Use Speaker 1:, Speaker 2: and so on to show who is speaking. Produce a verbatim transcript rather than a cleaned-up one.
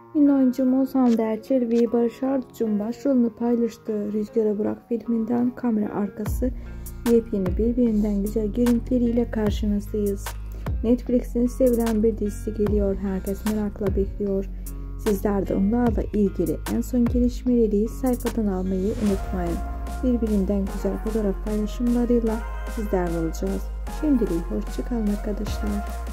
Speaker 1: Ünlü oyuncumuz Hande Ercel ve Barış Arduç'un başrolünü paylaştığı Rüzgara Bırak filminden kamera arkası yepyeni birbirinden güzel görüntüleriyle karşınızdayız. Netflix'in sevilen bir dizisi geliyor. Herkes merakla bekliyor. Sizler de onlarla ilgili en son gelişmeleri sayfadan almayı unutmayın. Birbirinden güzel fotoğraf paylaşımlarıyla sizlerle olacağız. Şimdilik hoşçakalın arkadaşlar.